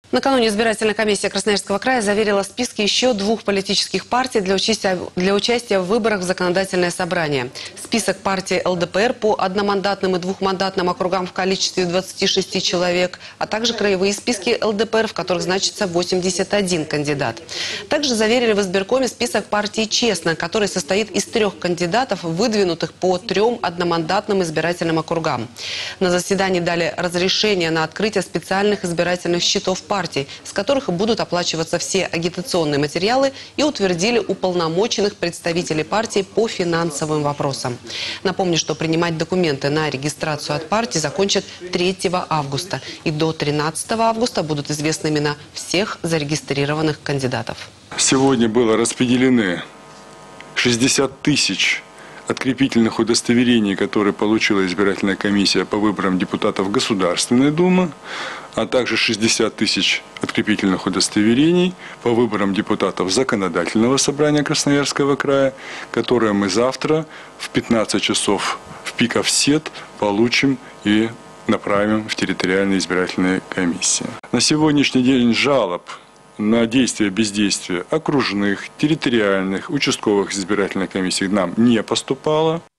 Накануне избирательная комиссия Красноярского края заверила списки еще 2 политических партий для участия в выборах в законодательное собрание. Список партии ЛДПР по одномандатным и двухмандатным округам в количестве 26 человек, а также краевые списки ЛДПР, в которых значится 81 кандидат. Также заверили в избиркоме список партии «Честно», который состоит из 3 кандидатов, выдвинутых по 3 одномандатным избирательным округам. На заседании дали разрешение на открытие специальных избирательных счетов партий, с которых будут оплачиваться все агитационные материалы, и утвердили уполномоченных представителей партии по финансовым вопросам. Напомню, что принимать документы на регистрацию от партии закончат 3 августа. И до 13 августа будут известны имена всех зарегистрированных кандидатов. Сегодня было распределены 60 тысяч открепительных удостоверений, которые получила избирательная комиссия по выборам депутатов Государственной Думы, а также 60 тысяч открепительных удостоверений по выборам депутатов Законодательного собрания Красноярского края, которые мы завтра в 15 часов в пик-офсет получим и направим в территориальные избирательные комиссии. На сегодняшний день жалоб на действия-бездействие окружных, территориальных, участковых избирательных комиссий нам не поступало.